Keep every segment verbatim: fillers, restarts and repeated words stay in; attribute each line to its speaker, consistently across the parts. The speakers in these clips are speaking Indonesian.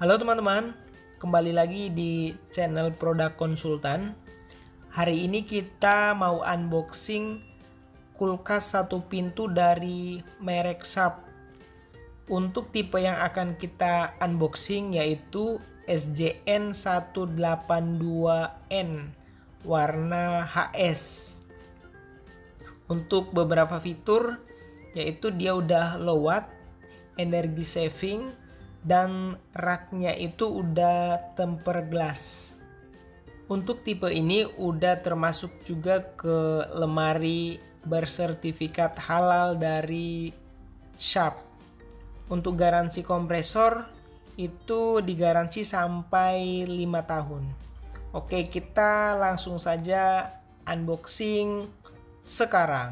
Speaker 1: Halo teman-teman, kembali lagi di channel Produk Konsultan. Hari ini kita mau unboxing kulkas satu pintu dari merek Sharp. Untuk tipe yang akan kita unboxing yaitu S J N seratus delapan puluh dua N warna H S. Untuk beberapa fitur yaitu dia udah low watt, energi saving, dan raknya itu udah tempered glass. Untuk tipe ini udah termasuk juga ke lemari bersertifikat halal dari Sharp. Untuk garansi kompresor itu digaransi sampai lima tahun. Oke, kita langsung saja unboxing sekarang.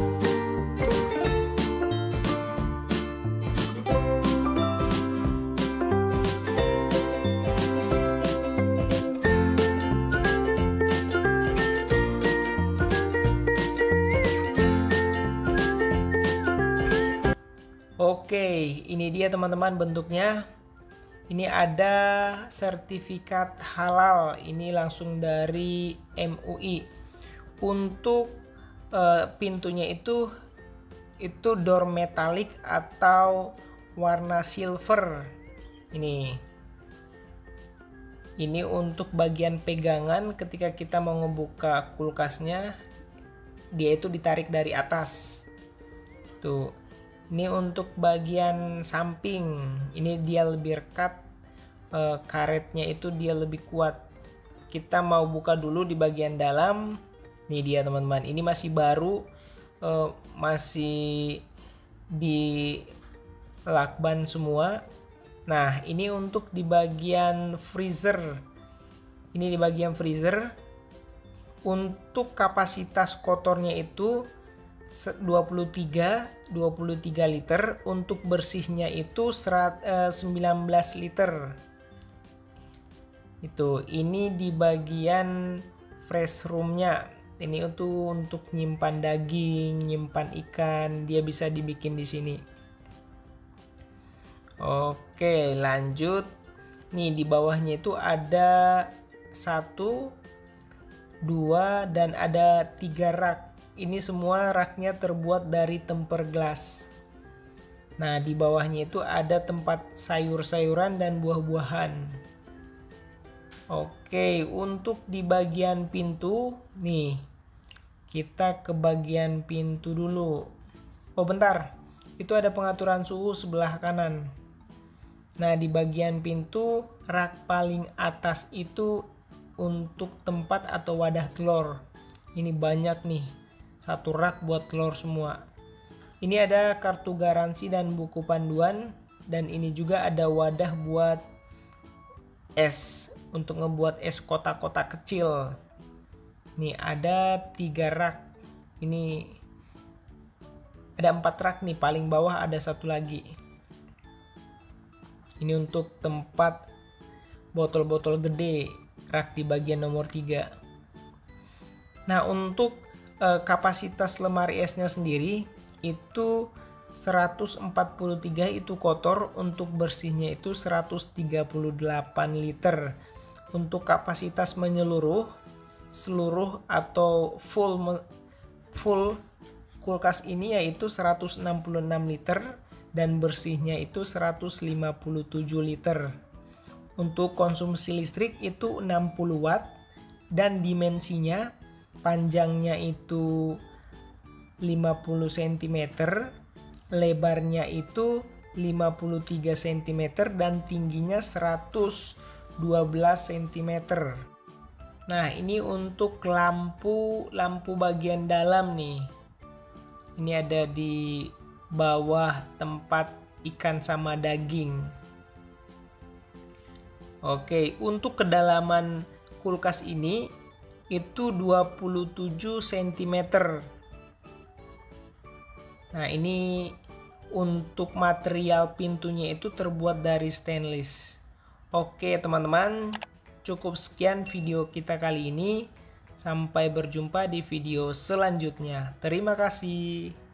Speaker 1: Oke, ini dia teman-teman bentuknya. Ini ada sertifikat halal. Ini langsung dari M U I. Untuk uh, pintunya itu itu door metalik atau warna silver. Ini. Ini untuk bagian pegangan ketika kita mau ngebuka kulkasnya, dia itu ditarik dari atas. Tuh. Ini untuk bagian samping, ini dia lebih rekat, e, karetnya itu dia lebih kuat. Kita mau buka dulu di bagian dalam. Nih dia teman-teman, ini masih baru, e, masih di lakban semua. Nah, ini untuk di bagian freezer. Ini di bagian freezer. Untuk kapasitas kotornya itu dua puluh tiga liter, untuk bersihnya itu sembilan belas liter. Itu ini di bagian fresh roomnya. Ini itu untuk nyimpan daging, nyimpan ikan, dia bisa dibikin di sini. Oke, lanjut. Nih di bawahnya itu ada satu, dua, dan ada tiga rak. Ini semua raknya terbuat dari tempered glass. Nah, di bawahnya itu ada tempat sayur-sayuran dan buah-buahan. Oke, untuk di bagian pintu, nih, kita ke bagian pintu dulu. Oh, bentar. Itu ada pengaturan suhu sebelah kanan. Nah, di bagian pintu, rak paling atas itu untuk tempat atau wadah telur. Ini banyak nih. Satu rak buat telur semua. Ini ada kartu garansi dan buku panduan, dan ini juga ada wadah buat es, untuk ngebuat es kotak-kotak kecil. Nih ada tiga rak. Ini ada empat rak nih, paling bawah ada satu lagi. Ini untuk tempat botol-botol gede, rak di bagian nomor tiga. Nah, untuk kapasitas lemari esnya sendiri itu seratus empat puluh tiga itu kotor, untuk bersihnya itu seratus tiga puluh delapan liter. Untuk kapasitas menyeluruh seluruh atau full full kulkas ini yaitu seratus enam puluh enam liter, dan bersihnya itu seratus lima puluh tujuh liter. Untuk konsumsi listrik itu enam puluh watt, dan dimensinya panjangnya itu lima puluh sentimeter, lebarnya itu lima puluh tiga sentimeter, dan tingginya seratus dua belas sentimeter. Nah, ini untuk lampu lampu bagian dalam nih. Ini ada di bawah tempat ikan sama daging. Oke, untuk kedalaman kulkas ini itu dua puluh tujuh sentimeter. Nah, ini untuk material pintunya itu terbuat dari stainless. Oke teman-teman, cukup sekian video kita kali ini. Sampai berjumpa di video selanjutnya. Terima kasih.